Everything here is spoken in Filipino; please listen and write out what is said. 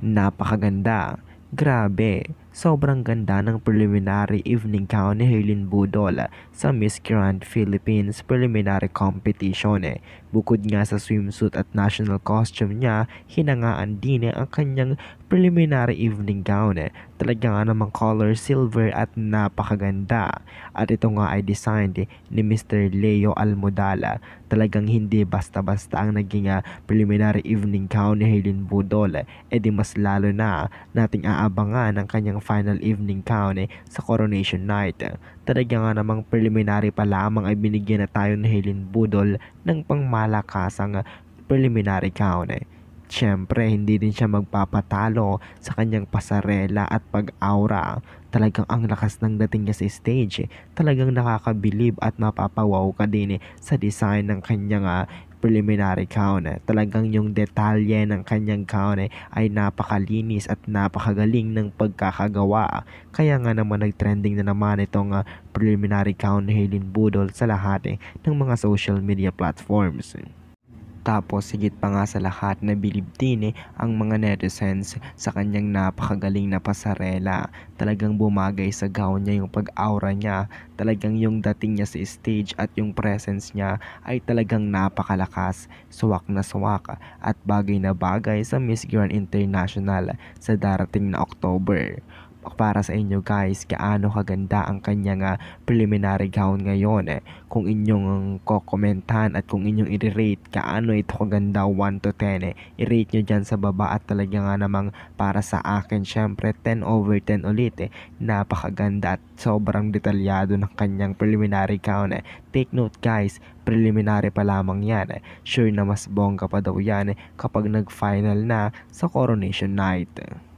Napakaganda. Grabe, sobrang ganda ng preliminary evening gown ni Hailey Budol sa Miss Grand Philippines Preliminary Competition. Bukod nga sa swimsuit at national costume niya, hinangaan din ang kanyang preliminary evening gown. Talaga nga namang color silver at napakaganda. At ito nga ay designed ni Mr. Leo Almodala. Talagang hindi basta-basta ang naging preliminary evening gown ni Hailey Budol. Di mas lalo na nating aabangan ang kanyang final evening gown sa coronation night. Talaga nga namang preliminary pa lamang ay binigyan na tayo ni Hailey Budol ng pangmalakasang preliminary gown. Siyempre, hindi din siya magpapatalo sa kanyang pasarela at pag-aura. Talagang ang lakas ng dating niya sa stage. Talagang nakakabilib at mapapawaw ka din sa design ng kanyang preliminary gown. Talagang yung detalye ng kanyang gown ay napakalinis at napakagaling ng pagkakagawa. Kaya nga naman nag-trending na naman itong preliminary gown ni Hailey Budol sa lahat ng mga social media platforms. Tapos higit pa nga sa lahat na bilib din ang mga netizens sa kanyang napakagaling na pasarela. Talagang bumagay sa gown niya yung pag-aura niya. Talagang yung dating niya sa stage at yung presence niya ay talagang napakalakas, suwak na suwak at bagay na bagay sa Miss Grand International sa darating na October. Para sa inyo guys, gaano kaganda ang kanyang preliminary gown ngayon. Kung inyong kokomentahan at kung inyong i-rate gaano ito kaganda 1 to 10 i-rate nyo dyan sa baba. At talaga nga namang para sa akin syempre 10/10 ulit. Napakaganda at sobrang detalyado ng kanyang preliminary gown. Take note guys, preliminary pa lamang yan. Sure na mas bongga pa daw yan kapag nag-final na sa coronation night.